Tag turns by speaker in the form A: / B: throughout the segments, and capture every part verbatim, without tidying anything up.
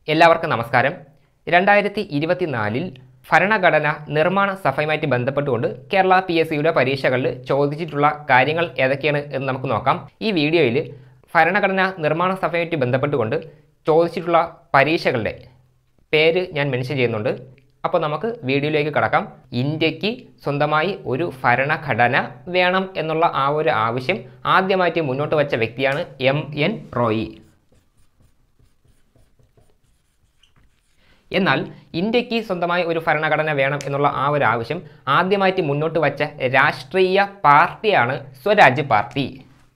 A: എല്ലാവർക്കും നമസ്കാരം. രണ്ടായിരത്തി ഇരുപത്തിനാലിൽ ഭരണഘടന നിർമ്മാണ സഭയുമായിട്ട് ബന്ധപ്പെട്ടുകൊണ്ട് കേരള പി എസ് സിയുടെ പരീക്ഷകളിൽ ചോദിച്ചിട്ടുള്ള കാര്യങ്ങൾ ഏതൊക്കെയാണ് എന്ന് നമുക്ക് നോക്കാം. ഈ വീഡിയോയിൽ ഭരണഘടന നിർമ്മാണ സഭയുമായിട്ട് ബന്ധപ്പെട്ടുകൊണ്ട് ചോദിച്ചിട്ടുള്ള പരീക്ഷകളുടെ പേര് ഞാൻ മെൻഷൻ ചെയ്യുന്നുണ്ട്. അപ്പോൾ നമുക്ക് വീഡിയോയിലേക്ക് കടക്കാം. ഇന്ത്യക്ക് സ്വന്തമായി ഒരു ഭരണഘടന വേണം എന്നുള്ള ആ ഒരു ആവശ്യം ആദ്യമായിട്ട് മുന്നോട്ട് വച്ച വ്യക്തിയാണ് എം എൻ റോയി. എന്നാൽ ഇന്ത്യക്ക് സ്വന്തമായി ഒരു ഭരണഘടന വേണം എന്നുള്ള ആ ഒരു ആവശ്യം ആദ്യമായിട്ട് മുന്നോട്ട് വച്ച രാഷ്ട്രീയ പാർട്ടിയാണ് സ്വരാജ് പാർട്ടി.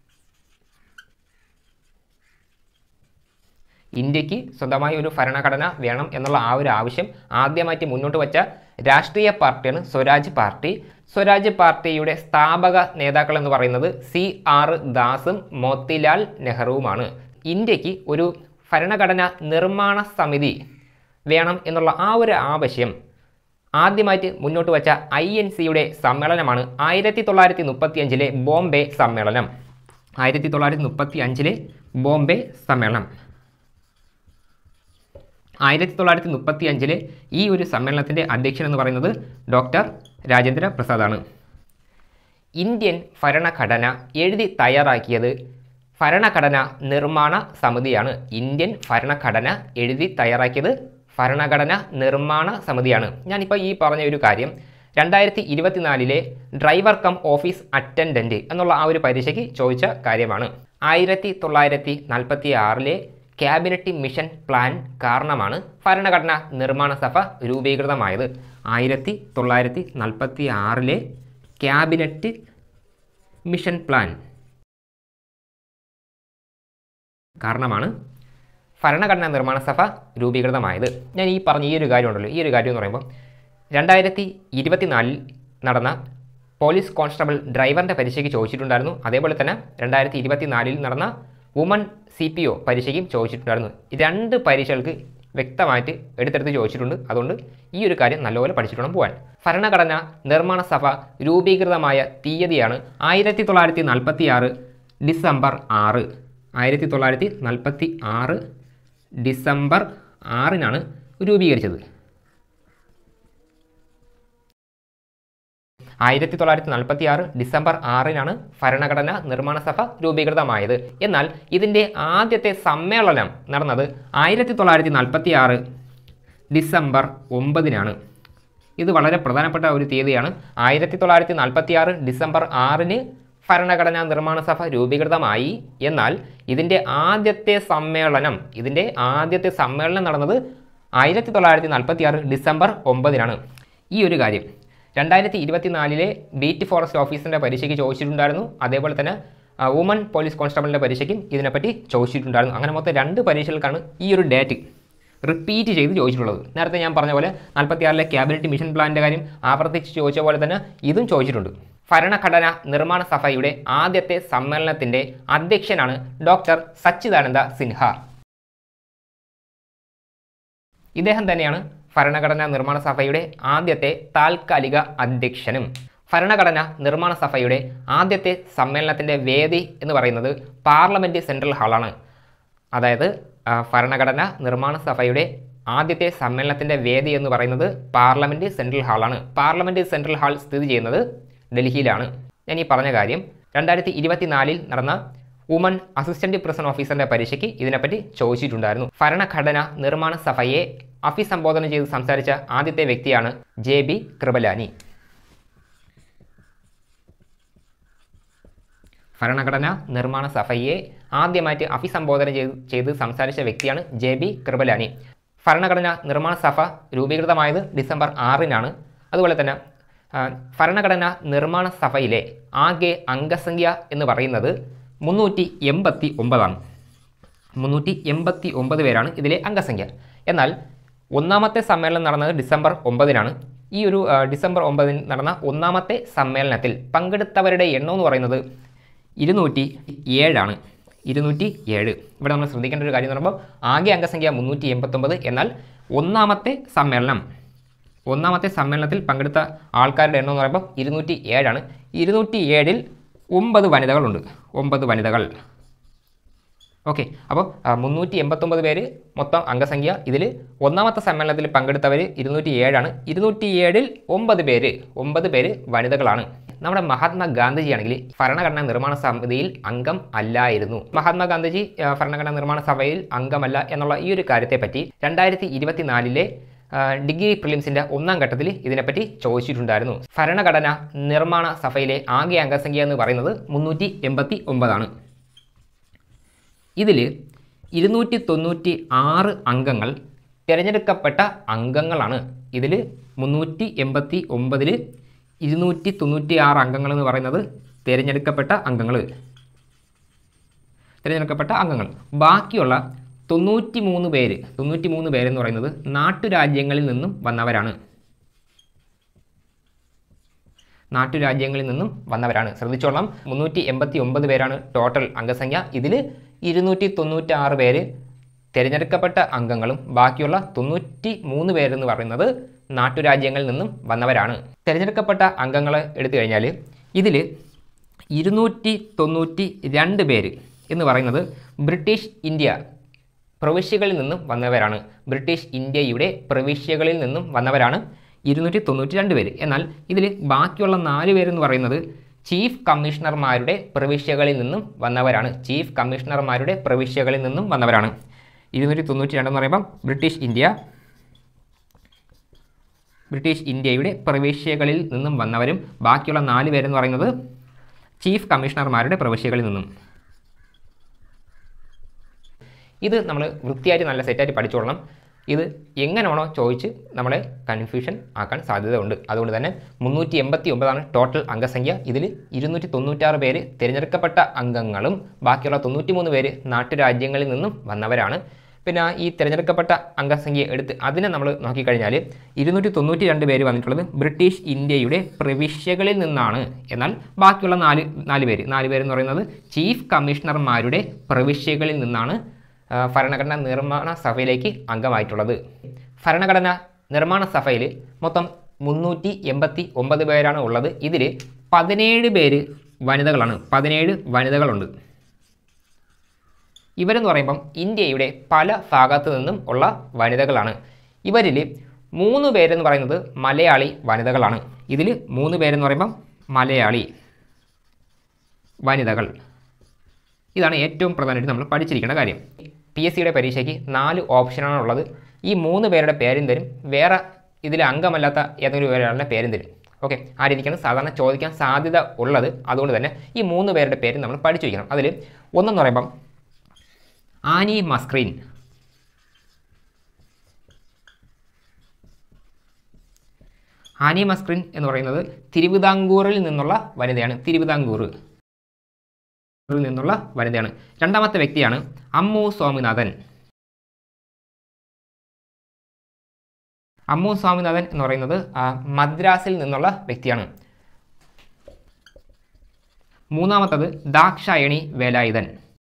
A: ഇന്ത്യക്ക് സ്വന്തമായി ഒരു ഭരണഘടന വേണം എന്നുള്ള ആ ഒരു ആവശ്യം ആദ്യമായിട്ട് മുന്നോട്ട് വച്ച രാഷ്ട്രീയ പാർട്ടിയാണ് സ്വരാജ് പാർട്ടി. സ്വരാജ് പാർട്ടിയുടെ സ്ഥാപക നേതാക്കൾ എന്ന് പറയുന്നത് സി ആർ ദാസും മോത്തിലാൽ നെഹ്റുവുമാണ്. ഇന്ത്യക്ക് ഒരു ഭരണഘടന നിർമ്മാണ സമിതി വേണം എന്നുള്ള ആ ഒരു ആവശ്യം ആദ്യമായിട്ട് മുന്നോട്ട് വച്ച ഐ എൻ സിയുടെ സമ്മേളനമാണ് ആയിരത്തി തൊള്ളായിരത്തി മുപ്പത്തി അഞ്ചിലെ ബോംബെ സമ്മേളനം. ആയിരത്തി തൊള്ളായിരത്തി മുപ്പത്തി അഞ്ചിലെ ബോംബെ സമ്മേളനം ആയിരത്തി തൊള്ളായിരത്തി മുപ്പത്തി അഞ്ചിലെ ഈ ഒരു സമ്മേളനത്തിൻ്റെ അധ്യക്ഷൻ എന്ന് പറയുന്നത് ഡോക്ടർ രാജേന്ദ്ര പ്രസാദാണ്. ഇന്ത്യൻ ഭരണഘടന എഴുതി തയ്യാറാക്കിയത് ഭരണഘടന നിർമ്മാണ സമിതിയാണ്. ഇന്ത്യൻ ഭരണഘടന എഴുതി തയ്യാറാക്കിയത് ഭരണഘടന നിർമ്മാണ സമിതിയാണ്. ഞാനിപ്പോൾ ഈ പറഞ്ഞ ഒരു കാര്യം രണ്ടായിരത്തി ഇരുപത്തിനാലിലെ ഡ്രൈവർ കം ഓഫീസ് അറ്റൻഡൻറ്റ് എന്നുള്ള ആ ഒരു പരീക്ഷയ്ക്ക് ചോദിച്ച കാര്യമാണ്. ആയിരത്തി തൊള്ളായിരത്തി നാൽപ്പത്തി ആറിലെ ക്യാബിനറ്റ് മിഷൻ പ്ലാൻ കാരണമാണ് ഭരണഘടന നിർമ്മാണ സഭ രൂപീകൃതമായത്. ആയിരത്തി തൊള്ളായിരത്തി നാൽപ്പത്തി ആറിലെ ക്യാബിനറ്റ് മിഷൻ പ്ലാൻ കാരണമാണ് ഭരണഘടനാ നിർമ്മാണ സഭ രൂപീകൃതമായത്. ഞാൻ ഈ പറഞ്ഞ ഈ ഒരു കാര്യമുണ്ടല്ലോ, ഈ ഒരു കാര്യം എന്ന് പറയുമ്പോൾ രണ്ടായിരത്തി ഇരുപത്തിനാലിൽ നടന്ന പോലീസ് കോൺസ്റ്റബിൾ ഡ്രൈവറിൻ്റെ പരീക്ഷയ്ക്ക് ചോദിച്ചിട്ടുണ്ടായിരുന്നു. അതേപോലെ തന്നെ രണ്ടായിരത്തി ഇരുപത്തിനാലിൽ നടന്ന വുമൺ സി പി ഒ പരീക്ഷയ്ക്കും ചോദിച്ചിട്ടുണ്ടായിരുന്നു. രണ്ട് പരീക്ഷകൾക്ക് വ്യക്തമായിട്ട് എടുത്തെടുത്ത് ചോദിച്ചിട്ടുണ്ട്. അതുകൊണ്ട് ഈ ഒരു കാര്യം നല്ലപോലെ പഠിച്ചിട്ട് വേണം പോകാൻ. ഭരണഘടന നിർമ്മാണ സഭ രൂപീകൃതമായ തീയതിയാണ് ആയിരത്തി തൊള്ളായിരത്തി നാൽപ്പത്തി ആറ് ഡിസംബർ ആറ്. ആയിരത്തി തൊള്ളായിരത്തി നാൽപ്പത്തി ആറ് ഡിസംബർ ആറിനാണ് രൂപീകരിച്ചത്. ആയിരത്തി തൊള്ളായിരത്തി നാൽപ്പത്തി ആറ് ഡിസംബർ ആറിനാണ് ഭരണഘടന നിർമ്മാണ സഭ രൂപീകൃതമായത്. എന്നാൽ ഇതിൻ്റെ ആദ്യത്തെ സമ്മേളനം നടന്നത് ആയിരത്തി തൊള്ളായിരത്തി നാൽപ്പത്തി ആറ് ഡിസംബർ ഒമ്പതിനാണ്. ഇത് വളരെ പ്രധാനപ്പെട്ട ഒരു തീയതിയാണ്. ആയിരത്തി തൊള്ളായിരത്തി നാൽപ്പത്തി ആറ് ഡിസംബർ ആറിന് ഭരണഘടനാ നിർമ്മാണ സഭ രൂപീകൃതമായി. എന്നാൽ ഇതിൻ്റെ ആദ്യത്തെ സമ്മേളനം ഇതിൻ്റെ ആദ്യത്തെ സമ്മേളനം നടന്നത് ആയിരത്തി തൊള്ളായിരത്തി നാൽപ്പത്തി ആറ് ഡിസംബർ ഒമ്പതിനാണ്. ഈ ഒരു കാര്യം രണ്ടായിരത്തി ഇരുപത്തിനാലിലെ ബീറ്റ് ഫോറസ്റ്റ് ഓഫീസറിൻ്റെ പരീക്ഷയ്ക്ക് ചോദിച്ചിട്ടുണ്ടായിരുന്നു. അതേപോലെ തന്നെ വുമൺ പോലീസ് കോൺസ്റ്റബിളിൻ്റെ പരീക്ഷയ്ക്കും ഇതിനെപ്പറ്റി ചോദിച്ചിട്ടുണ്ടായിരുന്നു. അങ്ങനെ മൊത്തം രണ്ട് പരീക്ഷകൾക്കാണ് ഈ ഒരു ഡേറ്റ് റിപ്പീറ്റ് ചെയ്ത് ചോദിച്ചിട്ടുള്ളത്. നേരത്തെ ഞാൻ പറഞ്ഞ പോലെ നാൽപ്പത്തി ആറിലെ ക്യാബിനറ്റ് മിഷൻ പ്ലാനിൻ്റെ കാര്യം ആവർത്തിച്ച് ചോദിച്ച പോലെ തന്നെ ഇതും ചോദിച്ചിട്ടുണ്ട്. ഭരണഘടന നിർമ്മാണ സഭയുടെ ആദ്യത്തെ സമ്മേളനത്തിൻ്റെ അധ്യക്ഷനാണ് ഡോക്ടർ സച്ചിദാനന്ദ സിൻഹ. ഇദ്ദേഹം തന്നെയാണ് ഭരണഘടനാ നിർമ്മാണ സഭയുടെ ആദ്യത്തെ താൽക്കാലിക അധ്യക്ഷനും. ഭരണഘടന നിർമ്മാണ സഭയുടെ ആദ്യത്തെ സമ്മേളനത്തിൻ്റെ വേദി എന്ന് പറയുന്നത് പാർലമെൻറ്റ് സെൻട്രൽ ഹാളാണ്. അതായത് ഭരണഘടന നിർമ്മാണ സഭയുടെ ആദ്യത്തെ സമ്മേളനത്തിൻ്റെ വേദി എന്ന് പറയുന്നത് പാർലമെൻറ്റ് സെൻട്രൽ ഹാളാണ്. പാർലമെൻറ്റ് സെൻട്രൽ ഹാൾ സ്ഥിതി ചെയ്യുന്നത് ഡൽഹിയിലാണ്. ഞാൻ ഈ പറഞ്ഞ കാര്യം രണ്ടായിരത്തി ഇരുപത്തിനാലിൽ നടന്ന വുമൺ അസിസ്റ്റന്റ് പ്രസൻ ഓഫീസറിന്റെ പരീക്ഷയ്ക്ക് ഇതിനെപ്പറ്റി ചോദിച്ചിട്ടുണ്ടായിരുന്നു. ഭരണഘടന നിർമ്മാണ സഭയെ അഭിസംബോധന ചെയ്ത് സംസാരിച്ച ആദ്യത്തെ വ്യക്തിയാണ് ജെ ബി കൃപലാനി. ഭരണഘടന നിർമ്മാണ സഭയെ ആദ്യമായിട്ട് അഭിസംബോധന ചെയ്ത് ചെയ്ത് സംസാരിച്ച വ്യക്തിയാണ് ജെ ബി കൃപലാനി. ഭരണഘടന നിർമ്മാണ സഭ രൂപീകൃതമായത് ഡിസംബർ ആറിനാണ്. അതുപോലെ തന്നെ ഭരണഘടന നിർമ്മാണ സഭയിലെ ആകെ അംഗസംഖ്യ എന്ന് പറയുന്നത് മുന്നൂറ്റി എൺപത്തി ഒമ്പതാണ്. മുന്നൂറ്റി എൺപത്തി ഒമ്പത് പേരാണ് ഇതിലെ അംഗസംഖ്യ. എന്നാൽ ഒന്നാമത്തെ സമ്മേളനം നടന്നത് ഡിസംബർ ഒമ്പതിനാണ്. ഈ ഒരു ഡിസംബർ ഒമ്പതിന് നടന്ന ഒന്നാമത്തെ സമ്മേളനത്തിൽ പങ്കെടുത്തവരുടെ എണ്ണം എന്ന് പറയുന്നത് ഇരുന്നൂറ്റി ഏഴാണ്. ഇരുന്നൂറ്റി ഏഴ്. ഇവിടെ നമ്മൾ ശ്രദ്ധിക്കേണ്ട ഒരു കാര്യം എന്ന് പറയുമ്പോൾ ആകെ അംഗസംഖ്യ മുന്നൂറ്റി എൺപത്തൊമ്പത്. എന്നാൽ ഒന്നാമത്തെ സമ്മേളനം ഒന്നാമത്തെ സമ്മേളനത്തിൽ പങ്കെടുത്ത ആൾക്കാരുടെ എണ്ണം എന്ന് പറയുമ്പോൾ ഇരുന്നൂറ്റി ഏഴാണ്. ഇരുന്നൂറ്റി ഏഴിൽ ഒമ്പത് വനിതകളുണ്ട്. ഒമ്പത് വനിതകൾ ഓക്കെ, അപ്പോൾ മുന്നൂറ്റി എൺപത്തൊമ്പത് പേര് മൊത്തം അംഗസംഖ്യ. ഇതിൽ ഒന്നാമത്തെ സമ്മേളനത്തിൽ പങ്കെടുത്തവർ ഇരുന്നൂറ്റി ഏഴാണ്. ഇരുന്നൂറ്റി ഏഴിൽ ഒമ്പത് പേര് ഒമ്പത് പേര് വനിതകളാണ്. നമ്മുടെ മഹാത്മാഗാന്ധിജിയാണെങ്കിൽ ഭരണഘടനാ നിർമ്മാണ സമിതിയിൽ അംഗം അല്ലായിരുന്നു. മഹാത്മാഗാന്ധിജി ഭരണഘടനാ നിർമ്മാണ സഭയിൽ അംഗമല്ല എന്നുള്ള ഈ ഒരു കാര്യത്തെപ്പറ്റി രണ്ടായിരത്തി ഇരുപത്തിനാലിലെ ഡിഗ്രി പ്രിലിംസിന്റെ ഒന്നാം ഘട്ടത്തിൽ ഇതിനെപ്പറ്റി ചോദിച്ചിട്ടുണ്ടായിരുന്നു. ഭരണഘടനാ നിർമ്മാണ സഭയിലെ ആകെ അംഗസംഖ്യ എന്ന് പറയുന്നത് മുന്നൂറ്റി എൺപത്തി ഒമ്പതാണ്. ഇതിൽ ഇരുന്നൂറ്റി തൊണ്ണൂറ്റി ആറ് അംഗങ്ങൾ തിരഞ്ഞെടുക്കപ്പെട്ട അംഗങ്ങളാണ്. ഇതിൽ മുന്നൂറ്റി എൺപത്തി ഒമ്പതിൽ ഇരുന്നൂറ്റി തൊണ്ണൂറ്റി ആറ് അംഗങ്ങൾ എന്ന് പറയുന്നത് തിരഞ്ഞെടുക്കപ്പെട്ട അംഗങ്ങൾ തിരഞ്ഞെടുക്കപ്പെട്ട അംഗങ്ങൾ ബാക്കിയുള്ള തൊണ്ണൂറ്റി മൂന്ന് പേര് തൊണ്ണൂറ്റി മൂന്ന് പേരെന്ന് പറയുന്നത് നാട്ടുരാജ്യങ്ങളിൽ നിന്നും വന്നവരാണ് നാട്ടുരാജ്യങ്ങളിൽ നിന്നും വന്നവരാണ് ശ്രദ്ധിച്ചോളാം. മുന്നൂറ്റി എൺപത്തി ഒമ്പത് പേരാണ് ടോട്ടൽ അംഗസംഖ്യ. ഇതിൽ ഇരുന്നൂറ്റി തൊണ്ണൂറ്റി ആറ് പേര് തിരഞ്ഞെടുക്കപ്പെട്ട അംഗങ്ങളും ബാക്കിയുള്ള തൊണ്ണൂറ്റി മൂന്ന് പേരെന്ന് പറയുന്നത് നാട്ടുരാജ്യങ്ങളിൽ നിന്നും വന്നവരാണ്. തിരഞ്ഞെടുക്കപ്പെട്ട അംഗങ്ങളെ എടുത്തു കഴിഞ്ഞാൽ ഇതിൽ ഇരുന്നൂറ്റി തൊണ്ണൂറ്റി രണ്ട് പേര് എന്ന് പറയുന്നത് ബ്രിട്ടീഷ് ഇന്ത്യ പ്രവിശ്യകളിൽ നിന്നും വന്നവരാണ്. ബ്രിട്ടീഷ് ഇന്ത്യയുടെ പ്രവിശ്യകളിൽ നിന്നും വന്നവരാണ് ഇരുന്നൂറ്റി തൊണ്ണൂറ്റി രണ്ട് പേര്. എന്നാൽ ഇതിൽ ബാക്കിയുള്ള നാല് പേരെന്ന് പറയുന്നത് ചീഫ് കമ്മീഷണർമാരുടെ പ്രവിശ്യകളിൽ നിന്നും വന്നവരാണ്. ചീഫ് കമ്മീഷണർമാരുടെ പ്രവിശ്യകളിൽ നിന്നും വന്നവരാണ്. ഇരുന്നൂറ്റി തൊണ്ണൂറ്റി രണ്ടെന്ന് പറയുമ്പം ബ്രിട്ടീഷ് ഇന്ത്യ ബ്രിട്ടീഷ് ഇന്ത്യയുടെ പ്രവിശ്യകളിൽ നിന്നും വന്നവരും ബാക്കിയുള്ള നാല് പേരെന്ന് പറയുന്നത് ചീഫ് കമ്മീഷണർമാരുടെ പ്രവിശ്യകളിൽ നിന്നും. ഇത് നമ്മൾ വൃത്തിയായിട്ട് നല്ല സെറ്റായിട്ട് പഠിച്ചോളണം. ഇത് എങ്ങനെയാണോ ചോദിച്ച് നമ്മളെ കൺഫ്യൂഷൻ ആക്കാൻ സാധ്യതയുണ്ട്. അതുകൊണ്ട് തന്നെ മുന്നൂറ്റി എൺപത്തി ഒമ്പതാണ് ടോട്ടൽ അംഗസംഖ്യ. ഇതിൽ ഇരുന്നൂറ്റി തൊണ്ണൂറ്റാറ് പേര് തിരഞ്ഞെടുക്കപ്പെട്ട അംഗങ്ങളും ബാക്കിയുള്ള തൊണ്ണൂറ്റി മൂന്ന് പേര് നാട്ടുരാജ്യങ്ങളിൽ നിന്നും വന്നവരാണ്. പിന്നെ ഈ തിരഞ്ഞെടുക്കപ്പെട്ട അംഗസംഖ്യ എടുത്ത് അതിനെ നമ്മൾ നോക്കിക്കഴിഞ്ഞാൽ ഇരുന്നൂറ്റി തൊണ്ണൂറ്റി രണ്ട് പേര് വന്നിട്ടുള്ളത് ബ്രിട്ടീഷ് ഇന്ത്യയുടെ പ്രവിശ്യകളിൽ നിന്നാണ്. എന്നാൽ ബാക്കിയുള്ള നാല് നാല് പേര് നാല് പേരെന്ന് പറയുന്നത് ചീഫ് കമ്മീഷണർമാരുടെ പ്രവിശ്യകളിൽ നിന്നാണ് ഭരണഘടനാ നിർമ്മാണ സഭയിലേക്ക് അംഗമായിട്ടുള്ളത്. ഭരണഘടനാ നിർമ്മാണ സഭയിൽ മൊത്തം മുന്നൂറ്റി എൺപത്തി ഒമ്പത് പേരാണ് ഉള്ളത്. ഇതിൽ പതിനേഴ് പേര് വനിതകളാണ്. പതിനേഴ് വനിതകളുണ്ട്. ഇവരെന്ന് പറയുമ്പം ഇന്ത്യയുടെ പല ഭാഗത്തു നിന്നും ഉള്ള വനിതകളാണ്. ഇവരിൽ മൂന്ന് പേരെന്ന് പറയുന്നത് മലയാളി വനിതകളാണ്. ഇതിൽ മൂന്ന് പേരെന്ന് പറയുമ്പം മലയാളി വനിതകൾ. ഇതാണ് ഏറ്റവും പ്രധാനമായിട്ട് നമ്മൾ പഠിച്ചിരിക്കേണ്ട കാര്യം. പി എസ് സിയുടെ പരീക്ഷയ്ക്ക് നാല് ഓപ്ഷനാണ് ഉള്ളത്. ഈ മൂന്ന് പേരുടെ പേരും തരും, വേറെ ഇതിൽ അംഗമല്ലാത്ത ഏതെങ്കിലും ഒരാളുടെ പേരും തരും. ഓക്കെ, ആ രീതിക്കാണ് സാധാരണ ചോദിക്കാൻ സാധ്യത ഉള്ളത്. അതുകൊണ്ട് തന്നെ ഈ മൂന്ന് പേരുടെ പേര് നമ്മൾ പഠിച്ചു വയ്ക്കണം. അതിൽ ഒന്നെന്ന് പറയുമ്പം ആനി മസ്ക്രീൻ. ആനി മസ്ക്രീൻ എന്ന് പറയുന്നത് തിരുവിതാംകൂറിൽ നിന്നുള്ള വനിതയാണ്. തിരുവിതാംകൂർ നിന്നുള്ള വനിതയാണ്. രണ്ടാമത്തെ വ്യക്തിയാണ് അമ്മു സ്വാമിനാഥൻ. അമ്മു സ്വാമിനാഥൻ എന്ന് പറയുന്നത് മദ്രാസിൽ നിന്നുള്ള വ്യക്തിയാണ്. മൂന്നാമത്തത് ദാക്ഷായണി വേലായുധൻ.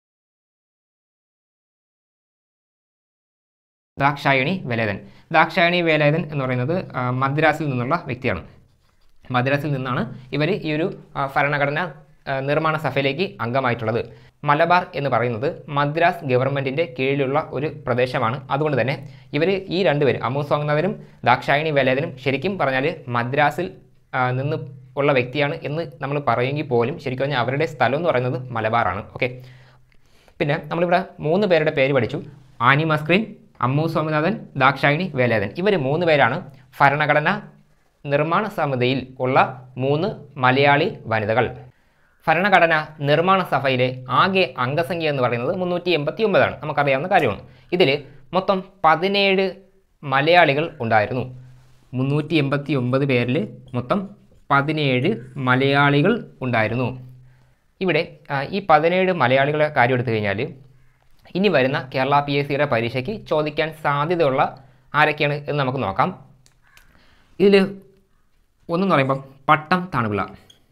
A: ദാക്ഷായണി വേലായുധൻ ദാക്ഷായണി വേലായുധൻ എന്ന് പറയുന്നത് മദ്രാസിൽ നിന്നുള്ള വ്യക്തിയാണ്. മദ്രാസിൽ നിന്നാണ് ഇവർ ഈ ഒരു ഭരണഘടന നിർമ്മാണ സഭയിലേക്ക് അംഗമായിട്ടുള്ളത്. മലബാർ എന്ന് പറയുന്നത് മദ്രാസ് ഗവൺമെൻറ്റിൻ്റെ കീഴിലുള്ള ഒരു പ്രദേശമാണ്. അതുകൊണ്ട് തന്നെ ഇവർ ഈ രണ്ടുപേരും അമ്മു സ്വാമിനാഥനും ദാക്ഷായണി വേലായുധനും ശരിക്കും പറഞ്ഞാൽ മദ്രാസിൽ നിന്ന് ഉള്ള വ്യക്തിയാണ് എന്ന് നമ്മൾ പറയുമെങ്കിൽ പോലും ശരിക്കും പറഞ്ഞാൽ അവരുടെ സ്ഥലം എന്ന് പറയുന്നത് മലബാറാണ്. ഓക്കെ, പിന്നെ നമ്മളിവിടെ മൂന്ന് പേരുടെ പേര് പഠിച്ചു. ആനി മസ്ക്രീൻ, അമ്മു സ്വാമിനാഥൻ, ദാക്ഷായണി വേലായുധൻ. ഇവർ മൂന്ന് പേരാണ് ഭരണഘടന നിർമ്മാണ സമിതിയിൽ ഉള്ള മൂന്ന് മലയാളി വനിതകൾ. ഭരണഘടന നിർമ്മാണ സഭയിലെ ആകെ അംഗസംഖ്യ എന്ന് പറയുന്നത് മുന്നൂറ്റി എൺപത്തി ഒമ്പതാണ്. നമുക്കറിയാവുന്ന കാര്യമാണ്. ഇതിൽ മൊത്തം പതിനേഴ് മലയാളികൾ ഉണ്ടായിരുന്നു. മുന്നൂറ്റി എൺപത്തി ഒമ്പത് പേരിൽ മൊത്തം പതിനേഴ് മലയാളികൾ ഉണ്ടായിരുന്നു. ഇവിടെ ഈ പതിനേഴ് മലയാളികളെ കാര്യം എടുത്തു കഴിഞ്ഞാൽ ഇനി വരുന്ന കേരള പി എസ് സിയുടെ പരീക്ഷയ്ക്ക് ചോദിക്കാൻ സാധ്യതയുള്ള ആരൊക്കെയാണ് എന്ന് നമുക്ക് നോക്കാം. ഇതിൽ ഒന്നെന്ന് പറയുമ്പം പട്ടം തണുപിള്ള.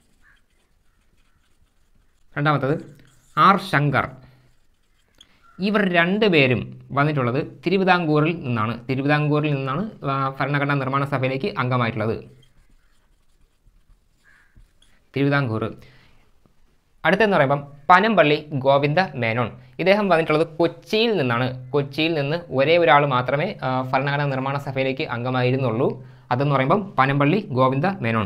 A: രണ്ടാമത്തത് ആർ ശങ്കർ. ഇവർ രണ്ട് പേരും വന്നിട്ടുള്ളത് തിരുവിതാംകൂറിൽ നിന്നാണ്. തിരുവിതാംകൂറിൽ നിന്നാണ് ഭരണഘടനാ നിർമ്മാണ സഭയിലേക്ക് അംഗമായിട്ടുള്ളത്. തിരുവിതാംകൂർ. അടുത്തെന്ന് പറയുമ്പം പനമ്പള്ളി ഗോവിന്ദ മേനോൻ. ഇദ്ദേഹം വന്നിട്ടുള്ളത് കൊച്ചിയിൽ നിന്നാണ്. കൊച്ചിയിൽ നിന്ന് ഒരേ ഒരാൾ മാത്രമേ ഭരണഘടനാ നിർമ്മാണ സഭയിലേക്ക് അംഗമായിരുന്നുള്ളൂ. അതെന്ന് പറയുമ്പം പനമ്പള്ളി ഗോവിന്ദ മേനോൻ.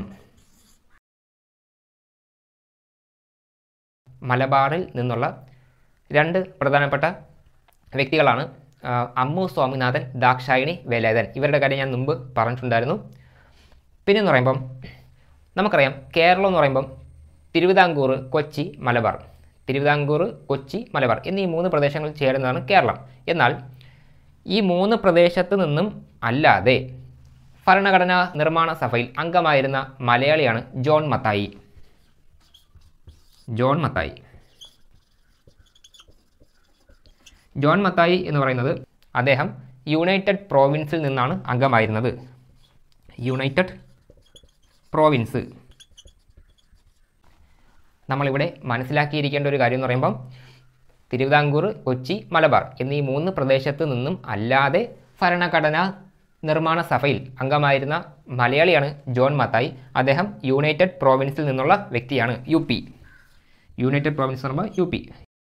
A: മലബാറിൽ നിന്നുള്ള രണ്ട് പ്രധാനപ്പെട്ട വ്യക്തികളാണ് അമ്മു സ്വാമിനാഥൻ, ദാക്ഷായണി വേലായുധൻ. ഇവരുടെ കാര്യം ഞാൻ മുമ്പ് പറഞ്ഞിട്ടുണ്ടായിരുന്നു. പിന്നെ എന്ന് പറയുമ്പം നമുക്കറിയാം കേരളം എന്ന് പറയുമ്പം തിരുവിതാംകൂർ, കൊച്ചി, മലബാർ. തിരുവിതാംകൂർ, കൊച്ചി, മലബാർ എന്നീ മൂന്ന് പ്രദേശങ്ങൾ ചേരുന്നതാണ് കേരളം. എന്നാൽ ഈ മൂന്ന് പ്രദേശത്ത് നിന്നും അല്ലാതെ ഭരണഘടനാ നിർമ്മാണ സഭയിൽ അംഗമായിരുന്ന മലയാളിയാണ് ജോൺ മത്തായി. ജോൺ മത്തായി ജോൺ മത്തായി എന്ന് പറയുന്നത് അദ്ദേഹം യുണൈറ്റഡ് പ്രോവിൻസിൽ നിന്നാണ് അംഗമായിരുന്നത്. United province. നമ്മളിവിടെ മനസ്സിലാക്കിയിരിക്കേണ്ട ഒരു കാര്യം എന്ന് പറയുമ്പം തിരുവിതാംകൂർ, കൊച്ചി, മലബാർ എന്നീ മൂന്ന് പ്രദേശത്ത് നിന്നും അല്ലാതെ ഭരണഘടനാ നിർമ്മാണ സഭയിൽ അംഗമായിരുന്ന മലയാളിയാണ് ജോൺ മത്തായി. അദ്ദേഹം യുണൈറ്റഡ് പ്രോവിൻസിൽ നിന്നുള്ള വ്യക്തിയാണ്. യു പി യുണൈറ്റഡ് പ്രോവിൻസ് എന്ന് പറയുമ്പോൾ യു പി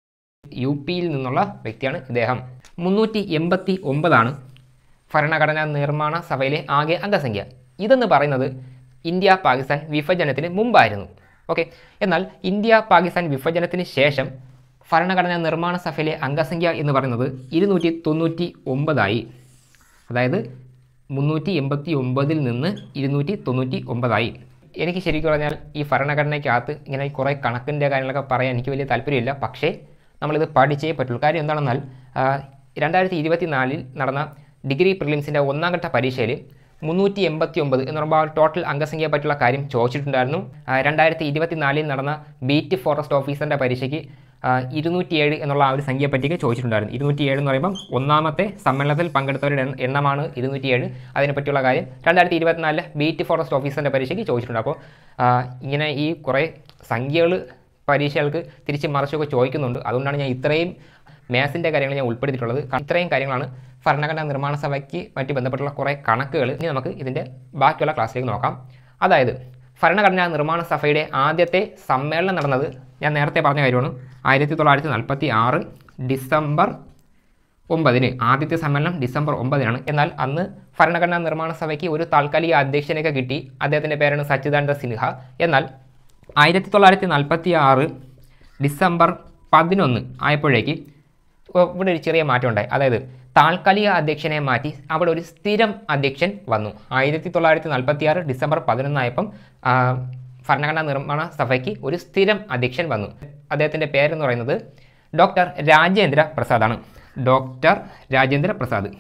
A: യു പിയിൽ നിന്നുള്ള വ്യക്തിയാണ് ഇദ്ദേഹം. മുന്നൂറ്റി എൺപത്തി ഒമ്പതാണ് ഭരണഘടനാ നിർമ്മാണ സഭയിലെ ആകെ അംഗസംഖ്യ. ഇതെന്ന് പറയുന്നത് ഇന്ത്യ പാകിസ്ഥാൻ വിഭജനത്തിന് മുമ്പായിരുന്നു. ഓക്കെ. എന്നാൽ ഇന്ത്യ പാകിസ്ഥാൻ വിഭജനത്തിന് ശേഷം ഭരണഘടനാ നിർമ്മാണ സഭയിലെ അംഗസംഖ്യ എന്ന് പറയുന്നത് ഇരുന്നൂറ്റി തൊണ്ണൂറ്റി ഒമ്പതായി. അതായത് മുന്നൂറ്റി എൺപത്തി ഒമ്പതിൽ നിന്ന് ഇരുന്നൂറ്റി തൊണ്ണൂറ്റി ഒമ്പതായി. എനിക്ക് ശരിക്കും പറഞ്ഞാൽ ഈ ഭരണഘടനയ്ക്കകത്ത് ഇങ്ങനെ കുറേ കണക്കിൻ്റെ കാര്യങ്ങളൊക്കെ പറയാൻ എനിക്ക് വലിയ താല്പര്യമില്ല. പക്ഷേ നമ്മളിത് പഠിച്ചേ പറ്റുള്ളൂ. കാര്യം എന്താണെന്നാൽ രണ്ടായിരത്തി ഇരുപത്തി നാലിൽ നടന്ന ഡിഗ്രി പ്രിലിംസിൻ്റെ ഒന്നാം ഘട്ട പരീക്ഷയിൽ മുന്നൂറ്റി എൺപത്തി ഒമ്പത് എന്ന് പറയുമ്പോൾ ടോട്ടൽ അംഗസംഖ്യയെ പറ്റിയുള്ള കാര്യം ചോദിച്ചിട്ടുണ്ടായിരുന്നു. രണ്ടായിരത്തി ഇരുപത്തി നാലിൽ നടന്ന ബീറ്റ് ഫോറസ്റ്റ് ഓഫീസറിൻ്റെ പരീക്ഷയ്ക്ക് ഇരുന്നൂറ്റി ഏഴ് എന്നുള്ള ആ ഒരു സംഖ്യയെ പറ്റിയൊക്കെ ചോദിച്ചിട്ടുണ്ടായിരുന്നു. ഇരുന്നൂറ്റി ഏഴ് എന്ന് പറയുമ്പം ഒന്നാമത്തെ സമ്മേളനത്തിൽ പങ്കെടുത്തവരുടെ എണ്ണമാണ് ഇരുന്നൂറ്റി ഏഴ്. അതിനെപ്പറ്റിയുള്ള കാര്യം രണ്ടായിരത്തി ഇരുപത്തിനാലിലെ ബീറ്റ് ഫോറസ്റ്റ് ഓഫീസറിൻ്റെ പരീക്ഷയ്ക്ക് ചോദിച്ചിട്ടുണ്ട്. അപ്പോൾ ഇങ്ങനെ ഈ കുറേ സംഖ്യകൾ പരീക്ഷകൾക്ക് തിരിച്ച് മറിച്ചൊക്കെ ചോദിക്കുന്നുണ്ട്. അതുകൊണ്ടാണ് ഞാൻ ഇത്രയും മാത്സിൻ്റെ കാര്യങ്ങൾ ഞാൻ ഉൾപ്പെടുത്തിയിട്ടുള്ളത്. ഇത്രയും കാര്യങ്ങളാണ് ഭരണഘടനാ നിർമ്മാണ സഭയ്ക്ക് മറ്റ് ബന്ധപ്പെട്ടുള്ള കുറേ കണക്കുകൾ. ഇനി നമുക്ക് ഇതിൻ്റെ ബാക്കിയുള്ള ക്ലാസ്സിലേക്ക് നോക്കാം. അതായത് ഭരണഘടനാ നിർമ്മാണ സഭയുടെ ആദ്യത്തെ സമ്മേളനം നടന്നത് ഞാൻ നേരത്തെ പറഞ്ഞ കാര്യമാണ്. ആയിരത്തി തൊള്ളായിരത്തി നാൽപ്പത്തി ആറ് ഡിസംബർ ഒമ്പതിന് ആദ്യത്തെ സമ്മേളനം ഡിസംബർ ഒമ്പതിനാണ്. എന്നാൽ അന്ന് ഭരണഘടനാ നിർമ്മാണ സഭയ്ക്ക് ഒരു താൽക്കാലിക അധ്യക്ഷനെയൊക്കെ കിട്ടി. അദ്ദേഹത്തിൻ്റെ പേരാണ് സച്ചിദാനന്ദ സിൻഹ. എന്നാൽ ആയിരത്തി തൊള്ളായിരത്തി നാൽപ്പത്തി ആറ് ഡിസംബർ പതിനൊന്ന് ആയപ്പോഴേക്ക് ഇവിടെ ഒരു ചെറിയ മാറ്റം ഉണ്ടായി. അതായത് താൽക്കാലിക അധ്യക്ഷനെ മാറ്റി അവിടെ ഒരു സ്ഥിരം അധ്യക്ഷൻ വന്നു. ആയിരത്തി തൊള്ളായിരത്തി നാൽപ്പത്തി ആറ് ഡിസംബർ പതിനൊന്നായപ്പം ഭരണഘടനാ നിർമ്മാണ സഭയ്ക്ക് ഒരു സ്ഥിരം അധ്യക്ഷൻ വന്നു. അദ്ദേഹത്തിൻ്റെ പേരെന്ന് പറയുന്നത് ഡോക്ടർ രാജേന്ദ്ര പ്രസാദാണ്. ഡോക്ടർ രാജേന്ദ്ര പ്രസാദ്.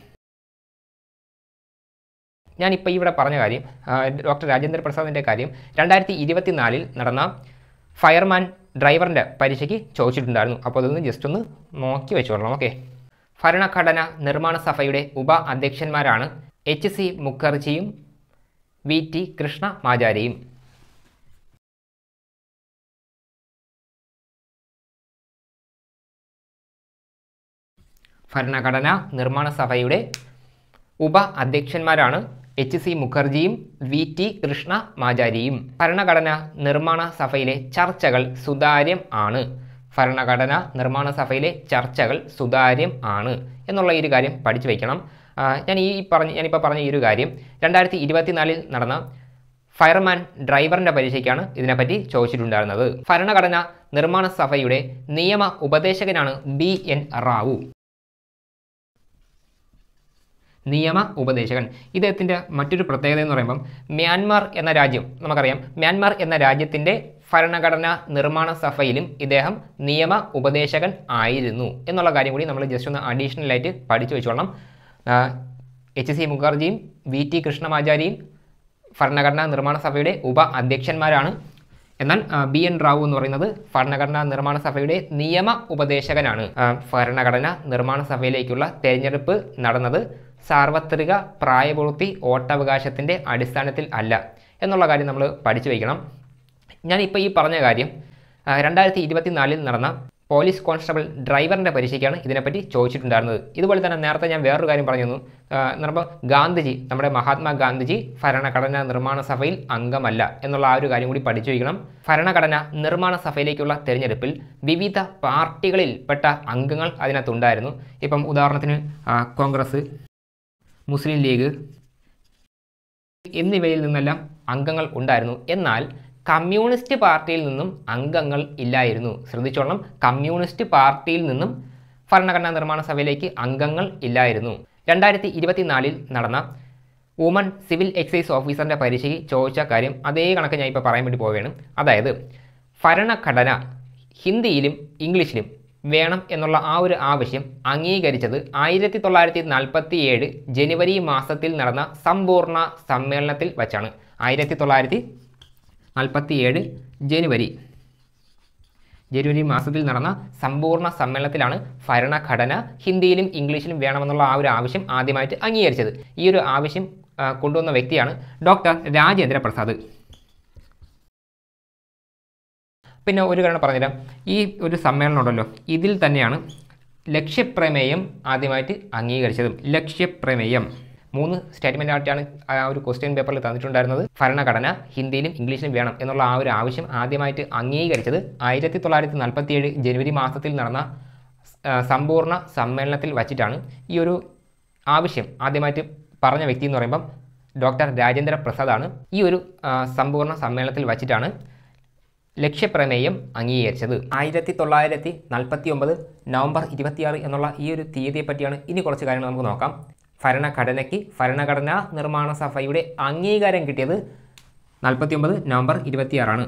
A: ഞാനിപ്പോൾ ഇവിടെ പറഞ്ഞ കാര്യം, ഡോക്ടർ രാജേന്ദ്ര പ്രസാദിൻ്റെ കാര്യം രണ്ടായിരത്തി ഇരുപത്തി നാലിൽ നടന്ന ഫയർമാൻ ഡ്രൈവറിൻ്റെ പരീക്ഷയ്ക്ക് ചോദിച്ചിട്ടുണ്ടായിരുന്നു. അപ്പോൾ അതൊന്ന് ജസ്റ്റ് ഒന്ന് നോക്കി വെച്ചോളണം. ഓക്കെ. ഭരണഘടനാ നിർമ്മാണ സഭയുടെ ഉപ അധ്യക്ഷന്മാരാണ് എച്ച് സി മുഖർജിയും വി ടി കൃഷ്ണ മാചാരിയും. ഭരണഘടനാ നിർമ്മാണ സഭയുടെ ഉപ അധ്യക്ഷന്മാരാണ് എച്ച് സി മുഖർജിയും വി ടി കൃഷ്ണ മാചാരിയും. ഭരണഘടനാ നിർമ്മാണ സഭയിലെ ചർച്ചകൾ സുതാര്യം ആണ്. ഭരണഘടനാ നിർമ്മാണ സഭയിലെ ചർച്ചകൾ സുതാര്യം ആണ് എന്നുള്ള ഈ ഒരു കാര്യം പഠിച്ചു വയ്ക്കണം. ഞാൻ ഈ പറഞ്ഞ ഞാനിപ്പോൾ പറഞ്ഞ ഈ ഒരു കാര്യം രണ്ടായിരത്തി ഇരുപത്തിനാലിൽ നടന്ന ഫയർമാൻ ഡ്രൈവറിൻ്റെ പരീക്ഷയ്ക്കാണ് ഇതിനെപ്പറ്റി ചോദിച്ചിട്ടുണ്ടായിരുന്നത്. ഭരണഘടനാ നിർമ്മാണ സഭയുടെ നിയമ ഉപദേശകനാണ് ബി എൻ റാവു. നിയമ ഉപദേശകൻ. ഇദ്ദേഹത്തിൻ്റെ മറ്റൊരു പ്രത്യേകത എന്ന് പറയുമ്പം മ്യാൻമാർ എന്ന രാജ്യം നമുക്കറിയാം. മ്യാൻമാർ എന്ന രാജ്യത്തിൻ്റെ ഭരണഘടനാ നിർമ്മാണ സഭയിലും ഇദ്ദേഹം നിയമ ഉപദേശകൻ ആയിരുന്നു എന്നുള്ള കാര്യം കൂടി നമ്മൾ ജസ്റ്റ് ഒന്ന് അഡീഷണലായിട്ട് പഠിച്ചു വെച്ചോളണം. എച്ച് സി മുഖർജിയും വി ടി കൃഷ്ണമാചാരിയും ഭരണഘടനാ നിർമ്മാണ സഭയുടെ ഉപ അധ്യക്ഷന്മാരാണ്. എന്നാൽ ബി എൻ റാവു എന്ന് പറയുന്നത് ഭരണഘടനാ നിർമ്മാണ സഭയുടെ നിയമ ഉപദേശകനാണ്. ഭരണഘടനാ നിർമ്മാണ സഭയിലേക്കുള്ള തെരഞ്ഞെടുപ്പ് നടന്നത് സാർവത്രിക പ്രായപൂർത്തി വോട്ടവകാശത്തിൻ്റെ അടിസ്ഥാനത്തിൽ അല്ല എന്നുള്ള കാര്യം നമ്മൾ പഠിച്ചു വയ്ക്കണം. ഞാനിപ്പോൾ ഈ പറഞ്ഞ കാര്യം രണ്ടായിരത്തി ഇരുപത്തി നാലിൽ നടന്ന പോലീസ് കോൺസ്റ്റബിൾ ഡ്രൈവറിൻ്റെ പരീക്ഷയ്ക്കാണ് ഇതിനെപ്പറ്റി ചോദിച്ചിട്ടുണ്ടായിരുന്നത്. ഇതുപോലെ തന്നെ നേരത്തെ ഞാൻ വേറൊരു കാര്യം പറഞ്ഞിരുന്നു. നമ്മൾ ഗാന്ധിജി, നമ്മുടെ മഹാത്മാ ഗാന്ധിജി ഭരണഘടനാ നിർമ്മാണ സഭയിൽ അംഗമല്ല എന്നുള്ള ആ ഒരു കാര്യം കൂടി പഠിച്ചു വയ്ക്കണം. ഭരണഘടനാ നിർമ്മാണ സഭയിലേക്കുള്ള തെരഞ്ഞെടുപ്പിൽ വിവിധ പാർട്ടികളിൽപ്പെട്ട അംഗങ്ങൾ അതിനകത്തുണ്ടായിരുന്നു. ഇപ്പം ഉദാഹരണത്തിന് കോൺഗ്രസ്, മുസ്ലിം ലീഗ് എന്നിവയിൽ നിന്നെല്ലാം അംഗങ്ങൾ ഉണ്ടായിരുന്നു. എന്നാൽ കമ്മ്യൂണിസ്റ്റ് പാർട്ടിയിൽ നിന്നും അംഗങ്ങൾ ഇല്ലായിരുന്നു. ശ്രദ്ധിച്ചോളണം, കമ്മ്യൂണിസ്റ്റ് പാർട്ടിയിൽ നിന്നും ഭരണഘടനാ നിർമ്മാണ സഭയിലേക്ക് അംഗങ്ങൾ ഇല്ലായിരുന്നു. രണ്ടായിരത്തി ഇരുപത്തിനാലിൽ നടന്ന വുമൺ സിവിൽ എക്സൈസ് ഓഫീസറിൻ്റെ പരീക്ഷയ്ക്ക് ചോദിച്ച കാര്യം അതേ കണക്ക് ഞാൻ ഇപ്പോൾ പറയാൻ വേണ്ടി പോവുകയാണ്. അതായത് ഭരണഘടന ഹിന്ദിയിലും ഇംഗ്ലീഷിലും വേണം എന്നുള്ള ആ ഒരു ആവശ്യം അംഗീകരിച്ചത് ആയിരത്തി തൊള്ളായിരത്തി നാൽപ്പത്തി ഏഴ് ജനുവരി മാസത്തിൽ നടന്ന സമ്പൂർണ്ണ സമ്മേളനത്തിൽ വച്ചാണ്. ആയിരത്തി തൊള്ളായിരത്തി നാൽപ്പത്തി ഏഴ് ജനുവരി ജനുവരി മാസത്തിൽ നടന്ന സമ്പൂർണ്ണ സമ്മേളനത്തിലാണ് ഭരണഘടന ഹിന്ദിയിലും ഇംഗ്ലീഷിലും വേണമെന്നുള്ള ആ ഒരു ആവശ്യം ആദ്യമായിട്ട് അംഗീകരിച്ചത്. ഈ ഒരു ആവശ്യം കൊണ്ടുവന്ന വ്യക്തിയാണ് ഡോക്ടർ രാജേന്ദ്ര പ്രസാദ്. പിന്നെ ഒരു കാര്യം പറഞ്ഞുതരാം. ഈ ഒരു സമ്മേളനം ഉണ്ടല്ലോ, ഇതിൽ തന്നെയാണ് ലക്ഷ്യപ്രമേയം ആദ്യമായിട്ട് അംഗീകരിച്ചതും. ലക്ഷ്യപ്രമേയം മൂന്ന് സ്റ്റേറ്റ്മെൻ്റ് ആയിട്ടാണ് ആ ഒരു ക്വസ്റ്റ്യൻ പേപ്പറിൽ തന്നിട്ടുണ്ടായിരുന്നത്. ഭരണഘടന ഹിന്ദിയിലും ഇംഗ്ലീഷിലും വേണം എന്നുള്ള ആ ഒരു ആവശ്യം ആദ്യമായിട്ട് അംഗീകരിച്ചത് ആയിരത്തി തൊള്ളായിരത്തി നാൽപ്പത്തി ഏഴ് ജനുവരി മാസത്തിൽ നടന്ന സമ്പൂർണ്ണ സമ്മേളനത്തിൽ വച്ചിട്ടാണ്. ഈ ഒരു ആവശ്യം ആദ്യമായിട്ട് പറഞ്ഞ വ്യക്തി എന്ന് പറയുമ്പം ഡോക്ടർ രാജേന്ദ്ര പ്രസാദാണ്. ഈ ഒരു സമ്പൂർണ്ണ സമ്മേളനത്തിൽ വച്ചിട്ടാണ് ലക്ഷ്യപ്രമേയം അംഗീകരിച്ചത്. ആയിരത്തി തൊള്ളായിരത്തി നാൽപ്പത്തി ഒമ്പത് നവംബർ ഇരുപത്തിയാറ് എന്നുള്ള ഈ ഒരു തീയതിയെ പറ്റിയാണ് ഇനി കുറച്ച് കാര്യങ്ങൾ നമുക്ക് നോക്കാം. ഭരണഘടനയ്ക്ക് ഭരണഘടനാ നിർമ്മാണ സഭയുടെ അംഗീകാരം കിട്ടിയത് നാൽപ്പത്തി ഒമ്പത് നവംബർ ഇരുപത്തിയാറാണ്.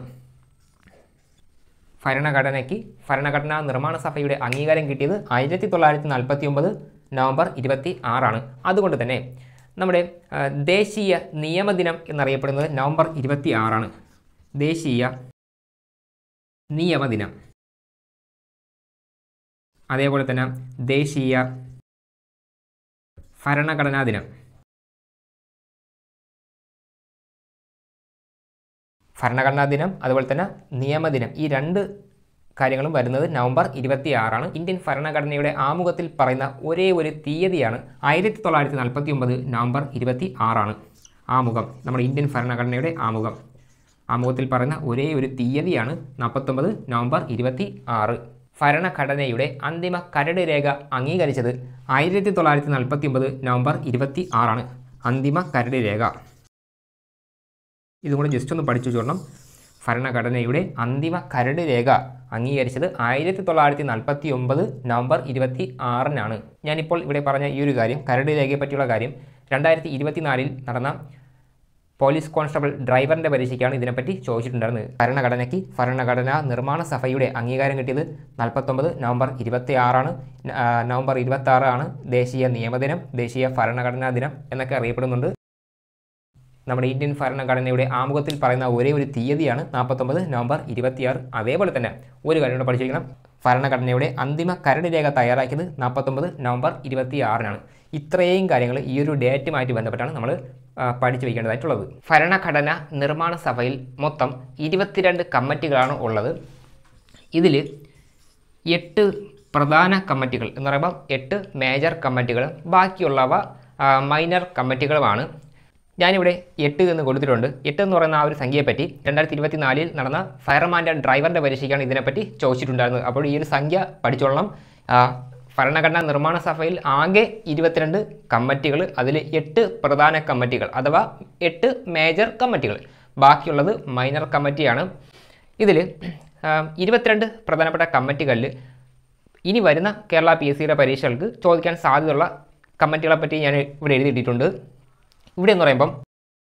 A: ഭരണഘടനയ്ക്ക് ഭരണഘടനാ നിർമ്മാണ സഭയുടെ അംഗീകാരം കിട്ടിയത് ആയിരത്തി തൊള്ളായിരത്തി നാൽപ്പത്തി ഒമ്പത് നവംബർ ഇരുപത്തി ആറാണ്. അതുകൊണ്ട് തന്നെ നമ്മുടെ ദേശീയ നിയമദിനം എന്നറിയപ്പെടുന്നത് നവംബർ ഇരുപത്തി ആറാണ്. ദേശീയ നിയമദിനം. അതേപോലെ തന്നെ ദേശീയ ഭരണഘടനാ ദിനം. ഭരണഘടനാ ദിനം അതുപോലെ തന്നെ നിയമദിനം, ഈ രണ്ട് കാര്യങ്ങളും വരുന്നത് നവംബർ ഇരുപത്തി ആറാണ്. ഇന്ത്യൻ ഭരണഘടനയുടെ ആമുഖത്തിൽ പറയുന്ന ഒരേ ഒരു തീയതിയാണ് ആയിരത്തി തൊള്ളായിരത്തി നാൽപ്പത്തി ഒമ്പത് നവംബർ ഇരുപത്തി ആറാണ്. ആമുഖം, നമ്മുടെ ഇന്ത്യൻ ഭരണഘടനയുടെ ആമുഖം ആമുഖത്തിൽ പറയുന്ന ഒരേ ഒരു തീയതിയാണ് നാൽപ്പത്തൊമ്പത് നവംബർ ഇരുപത്തി ആറ്. ഭരണഘടനയുടെ അന്തിമ കരട് രേഖ അംഗീകരിച്ചത് ആയിരത്തി തൊള്ളായിരത്തി നാൽപ്പത്തി ഒമ്പത് നവംബർ ഇരുപത്തി ആറാണ്. അന്തിമ കരട് രേഖ ഇതും കൂടെ ജസ്റ്റ് ഒന്ന് പഠിച്ചു വെച്ചോളണം. ഭരണഘടനയുടെ അന്തിമ കരട് രേഖ അംഗീകരിച്ചത് ആയിരത്തി തൊള്ളായിരത്തി നാൽപ്പത്തി ഒമ്പത് നവംബർ ഇരുപത്തി ആറിനാണ്. ഞാനിപ്പോൾ ഇവിടെ പറഞ്ഞ ഈ ഒരു കാര്യം, കരട് രേഖയെ പറ്റിയുള്ള കാര്യം, രണ്ടായിരത്തി ഇരുപത്തിനാലിൽ നടന്ന പോലീസ് കോൺസ്റ്റബിൾ ഡ്രൈവറിൻ്റെ പരീക്ഷയ്ക്കാണ് ഇതിനെപ്പറ്റി ചോദിച്ചിട്ടുണ്ടായിരുന്നത്. ഭരണഘടനയ്ക്ക് ഭരണഘടനാ നിർമ്മാണ സഭയുടെ അംഗീകാരം കിട്ടിയത് നാൽപ്പത്തൊമ്പത് നവംബർ ഇരുപത്തി ആറാണ്. നവംബർ ഇരുപത്തി ആറാണ് ദേശീയ നിയമദിനം, ദേശീയ ഭരണഘടനാ ദിനം എന്നൊക്കെ അറിയപ്പെടുന്നുണ്ട്. നമ്മുടെ ഇന്ത്യൻ ഭരണഘടനയുടെ ആമുഖത്തിൽ പറയുന്ന ഒരേ ഒരു തീയതിയാണ് നാൽപ്പത്തൊമ്പത് നവംബർ ഇരുപത്തിയാറ്. അതേപോലെ തന്നെ ഒരു കാര്യം കൂടെ പഠിച്ചിരിക്കണം, ഭരണഘടനയുടെ അന്തിമ കരട് രേഖ തയ്യാറാക്കിയത് നാൽപ്പത്തൊമ്പത് നവംബർ ഇരുപത്തി ആറിനാണ്. ഇത്രയും കാര്യങ്ങൾ ഈ ഒരു ഡേറ്റുമായിട്ട് ബന്ധപ്പെട്ടാണ് നമ്മൾ പഠിച്ചു വയ്ക്കേണ്ടതായിട്ടുള്ളത്. ഭരണഘടന നിർമ്മാണ സഭയിൽ മൊത്തം ഇരുപത്തിരണ്ട് കമ്മിറ്റികളാണ് ഉള്ളത്. ഇതിൽ എട്ട് പ്രധാന കമ്മിറ്റികൾ എന്ന് പറയുമ്പോൾ എട്ട് മേജർ കമ്മിറ്റികൾ, ബാക്കിയുള്ളവ മൈനർ കമ്മിറ്റികളുമാണ്. ഞാനിവിടെ എട്ട് എന്ന് കൊടുത്തിട്ടുണ്ട്. എട്ട് എന്ന് പറയുന്ന ആ ഒരു സംഖ്യയെപ്പറ്റി രണ്ടായിരത്തി ഇരുപത്തി നാലിൽ നടന്ന ഫയർമാൻ ആൻഡ് ഡ്രൈവറിൻ്റെ പരീക്ഷയ്ക്കാണ് ഇതിനെപ്പറ്റി ചോദിച്ചിട്ടുണ്ടായിരുന്നത്. അപ്പോൾ ഈ ഒരു സംഖ്യ പഠിച്ചോളണം. ഭരണഘടനാ നിർമ്മാണ സഭയിൽ ആകെ ഇരുപത്തിരണ്ട് കമ്മിറ്റികൾ, അതിൽ എട്ട് പ്രധാന കമ്മിറ്റികൾ അഥവാ എട്ട് മേജർ കമ്മിറ്റികൾ, ബാക്കിയുള്ളത് മൈനർ കമ്മിറ്റിയാണ്. ഇതിൽ ഇരുപത്തിരണ്ട് പ്രധാനപ്പെട്ട കമ്മിറ്റികളിൽ ഇനി വരുന്ന കേരള പി എസ് സിയുടെ പരീക്ഷകൾക്ക് ചോദിക്കാൻ സാധ്യതയുള്ള കമ്മിറ്റികളെ പറ്റി ഞാൻ ഇവിടെ എഴുതിയിട്ടുണ്ട്. ഇവിടെ എന്ന് പറയുമ്പം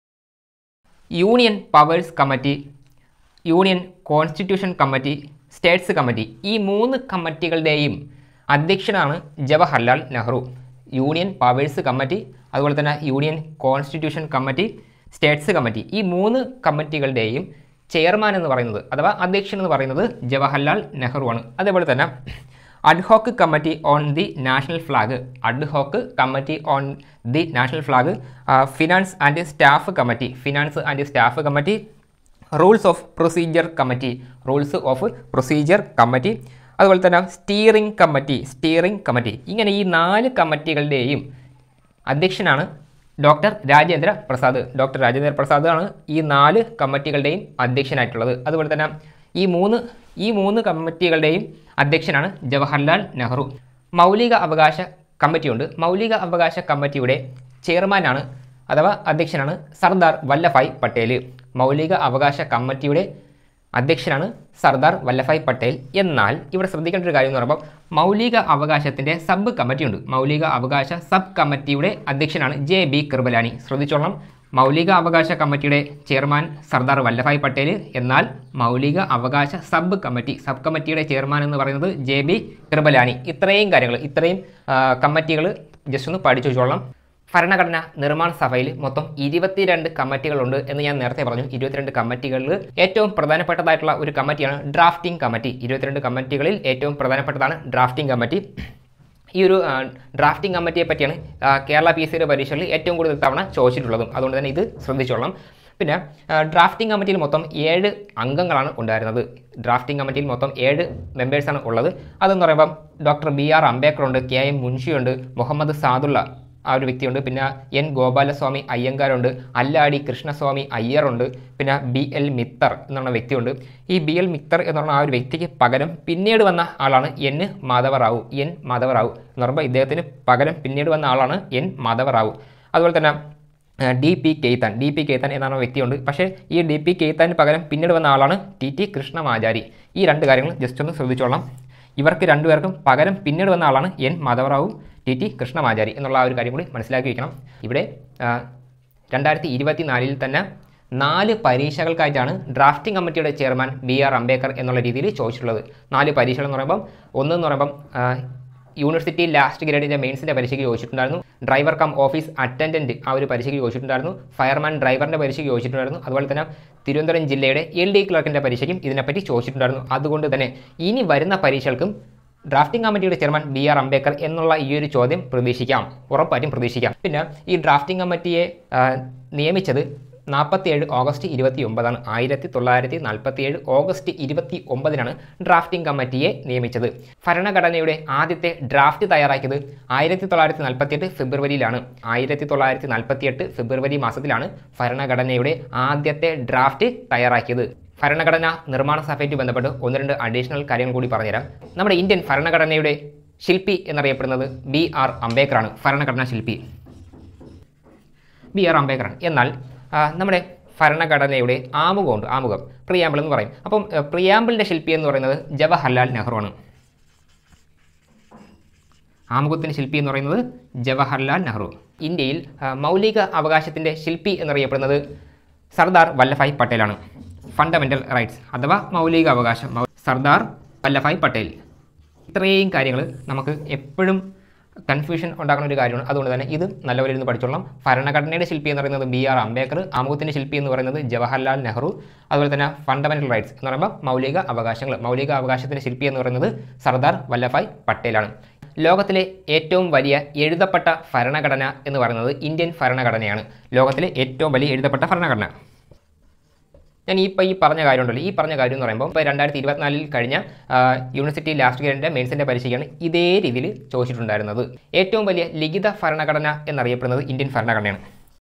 A: union powers committee, union constitution committee, states committee, ഈ മൂന്ന് കമ്മിറ്റികളുടെയും അധ്യക്ഷനാണ് Jawaharlal Nehru. Union powers committee, അതുപോലെ തന്നെ union constitution committee, states committee, ഈ മൂന്ന് കമ്മിറ്റികളുടെയും ചെയർമാൻ എന്ന് പറയുന്നത് അഥവാ അധ്യക്ഷൻ എന്ന് പറയുന്നത് ജവഹർലാൽ നെഹ്റു ആണ്. അതേപോലെ തന്നെ ad hoc committee on the national flag, ad hoc committee on the national flag, finance and staff committee, finance and staff committee, rules of procedure committee, rules of procedure committee, അതുപോലെ തന്നെ സ്റ്റിയറിംഗ് കമ്മിറ്റി സ്റ്റിയറിംഗ് കമ്മിറ്റി ഇങ്ങനെ ഈ നാല് കമ്മിറ്റികളുടെയും അധ്യക്ഷനാണ് doctor Rajendra Prasad. Doctor Rajendra Prasad ആണ് ഈ നാല് കമ്മിറ്റികളുടെയും അധ്യക്ഷനായിട്ടുള്ളത്. അതുപോലെ തന്നെ ഈ മൂന്ന് ഈ മൂന്ന് കമ്മിറ്റികളുടെയും അധ്യക്ഷനാണ് ജവഹർലാൽ നെഹ്റു. മൗലിക അവകാശ കമ്മിറ്റിയുണ്ട്. മൗലിക അവകാശ കമ്മിറ്റിയുടെ ചെയർമാനാണ് അഥവാ അധ്യക്ഷനാണ് സർദാർ വല്ലഭായ് പട്ടേൽ. മൗലിക അവകാശ കമ്മിറ്റിയുടെ അധ്യക്ഷനാണ് സർദാർ വല്ലഭായ് പട്ടേൽ. എന്നാൽ ഇവിടെ ശ്രദ്ധിക്കേണ്ട ഒരു കാര്യം എന്ന് പറയുമ്പോൾ മൗലിക അവകാശത്തിൻ്റെ സബ് കമ്മിറ്റിയുണ്ട്. മൗലിക അവകാശ സബ് കമ്മിറ്റിയുടെ അധ്യക്ഷനാണ് ജെ ബി കൃപലാനി. ശ്രദ്ധിച്ചോളണം, മൗലിക അവകാശ കമ്മിറ്റിയുടെ ചെയർമാൻ സർദാർ വല്ലഭായ് പട്ടേൽ, എന്നാൽ മൗലിക അവകാശ സബ് കമ്മിറ്റി സബ് കമ്മിറ്റിയുടെ ചെയർമാൻ എന്ന് പറയുന്നത് ജെ ബി കൃപലാനി. ഇത്രയും കാര്യങ്ങൾ ഇത്രയും കമ്മിറ്റികൾ ജസ്റ്റ് ഒന്ന് പഠിച്ചു വെച്ചോളണം. ഭരണഘടന നിർമ്മാണ സഭയിൽ മൊത്തം ഇരുപത്തിരണ്ട് കമ്മിറ്റികളുണ്ട് എന്ന് ഞാൻ നേരത്തെ പറഞ്ഞു. ഇരുപത്തിരണ്ട് കമ്മിറ്റികളിൽ ഏറ്റവും പ്രധാനപ്പെട്ടതായിട്ടുള്ള ഒരു കമ്മിറ്റിയാണ് ഡ്രാഫ്റ്റിംഗ് കമ്മിറ്റി. ഇരുപത്തിരണ്ട് കമ്മിറ്റികളിൽ ഏറ്റവും പ്രധാനപ്പെട്ടതാണ് ഡ്രാഫ്റ്റിംഗ് കമ്മിറ്റി. ഈ ഒരു ഡ്രാഫ്റ്റിംഗ് കമ്മിറ്റിയെ പറ്റിയാണ് കേരള പി എസ് സിയുടെ പരീക്ഷകളിൽ ഏറ്റവും കൂടുതൽ തവണ ചോദിച്ചിട്ടുള്ളതും. അതുകൊണ്ട് തന്നെ ഇത് ശ്രദ്ധിച്ചോളണം. പിന്നെ ഡ്രാഫ്റ്റിംഗ് കമ്മിറ്റിയിൽ മൊത്തം ഏഴ് അംഗങ്ങളാണ് ഉണ്ടായിരുന്നത്. ഡ്രാഫ്റ്റിംഗ് കമ്മിറ്റിയിൽ മൊത്തം ഏഴ് മെമ്പേഴ്സാണ് ഉള്ളത്. അതെന്ന് പറയുമ്പം ഡോക്ടർ ബി ആർ അംബേദ്കർ ഉണ്ട്, കെ എം മുൻഷിയുണ്ട്, മുഹമ്മദ് സാദുള്ള ആ ഒരു വ്യക്തിയുണ്ട്, പിന്നെ എൻ ഗോപാലസ്വാമി അയ്യങ്കാരുണ്ട്, അല്ലാടി കൃഷ്ണസ്വാമി അയ്യറുണ്ട്, പിന്നെ ബി എൽ മിത്തർ എന്നുള്ള വ്യക്തിയുണ്ട്. ഈ ബി എൽ മിത്തർ എന്ന് പറഞ്ഞ ആ ഒരു വ്യക്തിക്ക് പകരം പിന്നീട് വന്ന ആളാണ് എൻ മാധവറാവു. എൻ മാധവറാവു എന്ന് പറയുമ്പോൾ ഇദ്ദേഹത്തിന് പകരം പിന്നീട് വന്ന ആളാണ് എൻ മാധവറാവു. അതുപോലെ തന്നെ D P Khaitan D P Khaitan എന്നാണ് വ്യക്തിയുണ്ട്. പക്ഷേ ഈ ഡി പി കെയ്ത്താന് പകരം പിന്നീട് വന്ന ആളാണ് ടി ടി കൃഷ്ണമാചാരി. ഈ രണ്ട് കാര്യങ്ങൾ ജസ്റ്റ് ഒന്ന് ശ്രദ്ധിച്ചോളാം. ഇവർക്ക് രണ്ടുപേർക്കും പകരം പിന്നീട് വന്ന ആളാണ് N Madhava Rao, T T Krishnamachari എന്നുള്ള ആ ഒരു കാര്യം കൂടി മനസ്സിലാക്കി വയ്ക്കണം. ഇവിടെ രണ്ടായിരത്തി ഇരുപത്തി നാലിൽ തന്നെ നാല് പരീക്ഷകൾക്കായിട്ടാണ് ഡ്രാഫ്റ്റിംഗ് കമ്മിറ്റിയുടെ ചെയർമാൻ ബി ആർ അംബേദ്കർ എന്നുള്ള രീതിയിൽ ചോദിച്ചിട്ടുള്ളത്. നാല് പരീക്ഷകൾ എന്ന് പറയുമ്പം ഒന്നെന്ന് പറയുമ്പം യൂണിവേഴ്സിറ്റി ലാസ്റ്റ് ഗ്രേഡിൻ്റെ മെയിൻസിൻ്റെ പരീക്ഷയ്ക്ക് ചോദിച്ചിട്ടുണ്ടായിരുന്നു. ഡ്രൈവർ കം ഓഫീസ് അറ്റൻഡൻറ്റ് ആ ഒരു പരീക്ഷയ്ക്ക് ചോദിച്ചിട്ടുണ്ടായിരുന്നു. ഫയർമാൻ ഡ്രൈവറിൻ്റെ പരീക്ഷയ്ക്ക് ചോദിച്ചിട്ടുണ്ടായിരുന്നു. അതുപോലെ തന്നെ തിരുവനന്തപുരം ജില്ലയുടെ എൽ ഡി ക്ലർക്കിൻ്റെ പരീക്ഷയ്ക്കും ഇതിനെപ്പറ്റി ചോദിച്ചിട്ടുണ്ടായിരുന്നു. അതുകൊണ്ട് തന്നെ ഇനി വരുന്ന പരീക്ഷകൾക്കും ഡ്രാഫ്റ്റിംഗ് കമ്മിറ്റിയുടെ ചെയർമാൻ ബി ആർ അംബേദ്കർ എന്നുള്ള ഈ ഒരു ചോദ്യം പ്രതീക്ഷിക്കാം, ഉറപ്പായിട്ടും പ്രതീക്ഷിക്കാം. പിന്നെ ഈ ഡ്രാഫ്റ്റിംഗ് കമ്മിറ്റിയെ നിയമിച്ചത് നാൽപ്പത്തിയേഴ് ഓഗസ്റ്റ് ഇരുപത്തി ഒമ്പതാണ്. ആയിരത്തി തൊള്ളായിരത്തി നാൽപ്പത്തി ഏഴ് ഓഗസ്റ്റ് ഇരുപത്തി ഒമ്പതിനാണ് ഡ്രാഫ്റ്റിംഗ് കമ്മിറ്റിയെ നിയമിച്ചത്. ഭരണഘടനയുടെ ആദ്യത്തെ ഡ്രാഫ്റ്റ് തയ്യാറാക്കിയത് ആയിരത്തി തൊള്ളായിരത്തി നാൽപ്പത്തി എട്ട് ഫെബ്രുവരിയിലാണ്. ആയിരത്തി തൊള്ളായിരത്തി നാൽപ്പത്തി എട്ട് ഫെബ്രുവരി മാസത്തിലാണ് ഭരണഘടനയുടെ ആദ്യത്തെ ഡ്രാഫ്റ്റ് തയ്യാറാക്കിയത്. ഭരണഘടനാ നിർമ്മാണ സഭയുമായി ബന്ധപ്പെട്ട് ഒന്ന് രണ്ട് അഡീഷണൽ കാര്യങ്ങൾ കൂടി പറഞ്ഞുതരാം. നമ്മുടെ ഇന്ത്യൻ ഭരണഘടനയുടെ ശില്പി എന്നറിയപ്പെടുന്നത് ബി ആർ അംബേദ്കറാണ്. ഭരണഘടനാ ശില്പി ബി ആർ അംബേദ്കറാണ്. എന്നാൽ നമ്മുടെ ഭരണഘടനയുടെ ആമുഖമുണ്ട്, ആമുഖം പ്രിയാമ്പിൾ എന്ന് പറയും. അപ്പം പ്രിയാമ്പിളിൻ്റെ ശില്പി എന്ന് പറയുന്നത് ജവഹർലാൽ നെഹ്റുവാണ്. ആമുഖത്തിൻ്റെ ശില്പി എന്ന് പറയുന്നത് ജവഹർലാൽ നെഹ്റു. ഇന്ത്യയിൽ മൗലിക അവകാശത്തിൻ്റെ ശില്പി എന്നറിയപ്പെടുന്നത് സർദാർ വല്ലഭായ് പട്ടേലാണ്. ഫണ്ടമെൻ്റൽ റൈറ്റ്സ് അഥവാ മൗലിക അവകാശം സർദാർ വല്ലഭായ് പട്ടേൽ. ഇത്രയും കാര്യങ്ങൾ നമുക്ക് എപ്പോഴും കൺഫ്യൂഷൻ ഉണ്ടാക്കുന്ന ഒരു കാര്യമാണ്. അതുകൊണ്ട് തന്നെ ഇത് നല്ലപോലെ ഇരുന്ന് പഠിച്ചോളാം. ഭരണഘടനയുടെ ശില്പി എന്ന് പറയുന്നത് ബി ആർ അംബേദ്കർ, ആമുഖത്തിൻ്റെ ശില്പി എന്ന് പറയുന്നത് ജവഹർലാൽ നെഹ്റു. അതുപോലെ തന്നെ ഫണ്ടമെൻ്റൽ റൈറ്റ്സ് എന്ന് പറയുമ്പോൾ മൗലിക അവകാശങ്ങൾ മൗലിക അവകാശത്തിൻ്റെ ശില്പി എന്ന് പറയുന്നത് സർദാർ വല്ലഭായ് പട്ടേലാണ്. ലോകത്തിലെ ഏറ്റവും വലിയ എഴുതപ്പെട്ട ഭരണഘടന എന്ന് പറയുന്നത് ഇന്ത്യൻ ഭരണഘടനയാണ്. ലോകത്തിലെ ഏറ്റവും വലിയ എഴുതപ്പെട്ട ഭരണഘടന. ഞാൻ ഇപ്പോൾ ഈ പറഞ്ഞ കാര്യമുണ്ടല്ലോ, ഈ പറഞ്ഞ കാര്യം എന്ന് പറയുമ്പോൾ ഇപ്പോൾ രണ്ടായിരത്തി ഇരുപത്തിനാലിൽ കഴിഞ്ഞ യൂണിവേഴ്സിറ്റി ലാസ്റ്റ് ഗ്രേഡിൻ്റെ മെയിൻസിൻ്റെ പരീക്ഷയ്ക്കാണ് ഇതേ രീതിയിൽ ചോദിച്ചിട്ടുണ്ടായിരുന്നത്. ഏറ്റവും വലിയ ലിഖിത ഭരണഘടന എന്നറിയപ്പെടുന്നത് ഇന്ത്യൻ ഭരണഘടനയാണ്.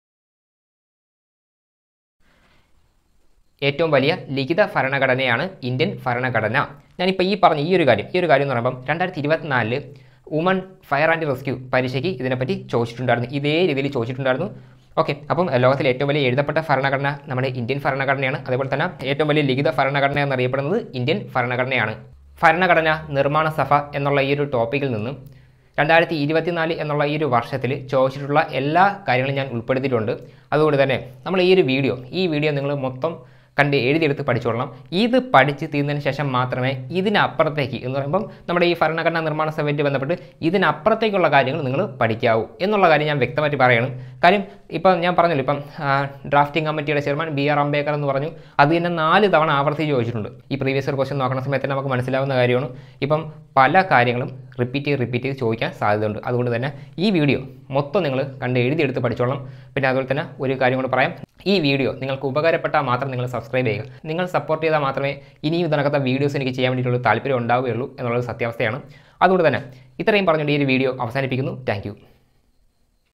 A: ഏറ്റവും വലിയ ലിഖിത ഭരണഘടനയാണ് ഇന്ത്യൻ ഭരണഘടന. ഞാനിപ്പോൾ ഈ പറഞ്ഞ ഈ ഒരു കാര്യം ഈ ഒരു കാര്യം എന്ന് പറയുമ്പം രണ്ടായിരത്തി ഇരുപത്തിനാലില് വുമൺ ഫയർ ആൻഡ് റെസ്ക്യൂ പരീക്ഷയ്ക്ക് ഇതിനെപ്പറ്റി ചോദിച്ചിട്ടുണ്ടായിരുന്നു. ഇതേ രീതിയിൽ ചോദിച്ചിട്ടുണ്ടായിരുന്നു. ഓക്കെ, അപ്പം ലോകത്തിലെ ഏറ്റവും വലിയ എഴുതപ്പെട്ട ഭരണഘടന നമ്മുടെ ഇന്ത്യൻ ഭരണഘടനയാണ്. അതേപോലെ തന്നെ ഏറ്റവും വലിയ ലിഖിത ഭരണഘടന എന്നറിയപ്പെടുന്നത് ഇന്ത്യൻ ഭരണഘടനയാണ്. ഭരണഘടന നിർമ്മാണ സഭ എന്നുള്ള ഈ ഒരു ടോപ്പിക്കിൽ നിന്നും രണ്ടായിരത്തി ഇരുപത്തിനാല് എന്നുള്ള ഈ ഒരു വർഷത്തിൽ ചോദിച്ചിട്ടുള്ള എല്ലാ കാര്യങ്ങളും ഞാൻ ഉൾപ്പെടുത്തിയിട്ടുണ്ട്. അതുകൊണ്ട് തന്നെ നമ്മൾ ഈ ഒരു വീഡിയോ ഈ വീഡിയോ നിങ്ങൾ മൊത്തം കണ്ട് എഴുതിയെടുത്ത് പഠിച്ചോളണം. ഇത് പഠിച്ച് തീർന്നതിന് ശേഷം മാത്രമേ ഇതിനപ്പുറത്തേക്ക് എന്ന് പറയുമ്പം നമ്മുടെ ഈ ഭരണഘടനാ നിർമ്മാണ സഭയുമായി ബന്ധപ്പെട്ട് ഇതിനപ്പുറത്തേക്കുള്ള കാര്യങ്ങൾ നിങ്ങൾ പഠിക്കാവൂ എന്നുള്ള കാര്യം ഞാൻ വ്യക്തമായിട്ട് പറയണം. കാര്യം ഇപ്പം ഞാൻ പറഞ്ഞല്ലോ, ഇപ്പം ഡ്രാഫ്റ്റിംഗ് കമ്മിറ്റിയുടെ ചെയർമാൻ ബി ആർ അംബേദ്കർ എന്ന് പറഞ്ഞു. അത് തന്നെ നാല് തവണ ആവർത്തിച്ച് ചോദിച്ചിട്ടുണ്ട്. ഈ പ്രീവിയസ് ഇയർ ക്വസ്റ്റ്യൻ നോക്കുന്ന സമയത്ത് നമുക്ക് മനസ്സിലാവുന്ന കാര്യമാണ്. ഇപ്പം പല കാര്യങ്ങളും റിപ്പീറ്റ് ചെയ്ത് റിപ്പീറ്റ് ചെയ്ത് ചോദിക്കാൻ സാധ്യതയുണ്ട്. അതുകൊണ്ട് തന്നെ ഈ വീഡിയോ മൊത്തം നിങ്ങൾ കണ്ട് എഴുതിയെടുത്ത് പഠിച്ചോളാം. പിന്നെ അതുപോലെ തന്നെ ഒരു കാര്യം കൂടെ പറയാം, ഈ വീഡിയോ നിങ്ങൾക്ക് ഉപകാരപ്പെട്ടാൽ മാത്രം നിങ്ങൾ സബ്സ്ക്രൈബ് ചെയ്യുക. നിങ്ങൾ സപ്പോർട്ട് ചെയ്താൽ മാത്രമേ ഇനിയും ഇതിനകത്ത വീഡിയോസ് എനിക്ക് ചെയ്യാൻ വേണ്ടിയിട്ടുള്ള താല്പര്യം ഉണ്ടാവുകയുള്ളൂ എന്നുള്ളത് സത്യാവസ്ഥയാണ്. അതുകൊണ്ട് തന്നെ ഇത്രയും പറഞ്ഞുകൊണ്ട് ഈ ഒരു വീഡിയോ അവസാനിപ്പിക്കുന്നു. താങ്ക്